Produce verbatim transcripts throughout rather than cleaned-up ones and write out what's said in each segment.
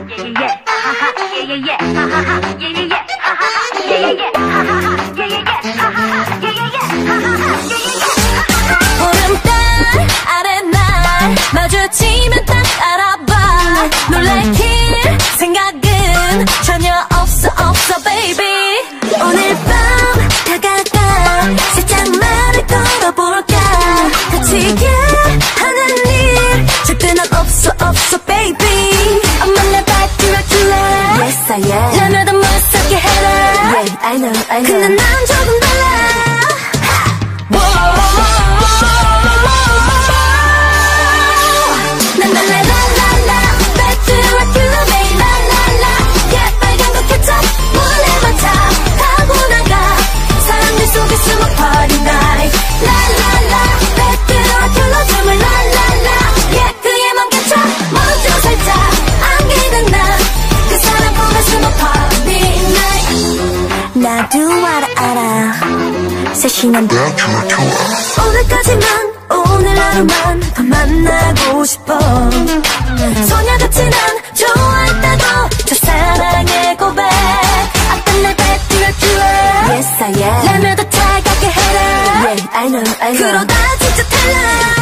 보름달 아래 날 마주치면 딱 알아봐. 놀래킬 생각은 전혀 없어 없어 baby. 오늘 밤 다가가 살짝 말을 걸어볼까. 다치게 하는 일 절대 난 없어 없어 baby. 엄마 날 Dracula yes I am. 라며도 무섭게 해라 yeah I know I know. 근데 난 조금 달라. 나도 알아 알아 세신한 오늘까지만 오늘 하루만 더 만나고 싶어. 소녀같이 난 좋아했다고 저 사랑의 고백. 어떤 날 Dracula yes I am. 라며도 차갑게 해라 yeah I know I know. 그러다 진짜 달라.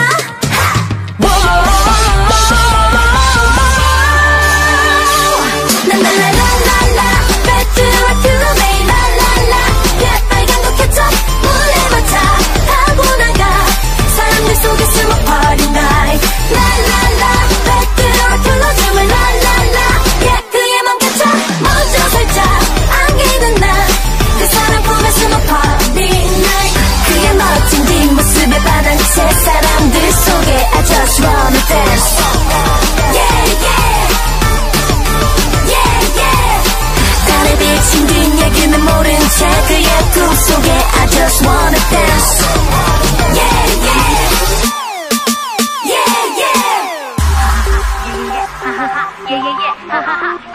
사람들 속에 I just wanna dance yeah yeah yeah yeah. 달에 비친 뒷얘기는 모른 채 그의 꿈 속에 I just wanna dance yeah yeah yeah yeah yeah yeah yeah.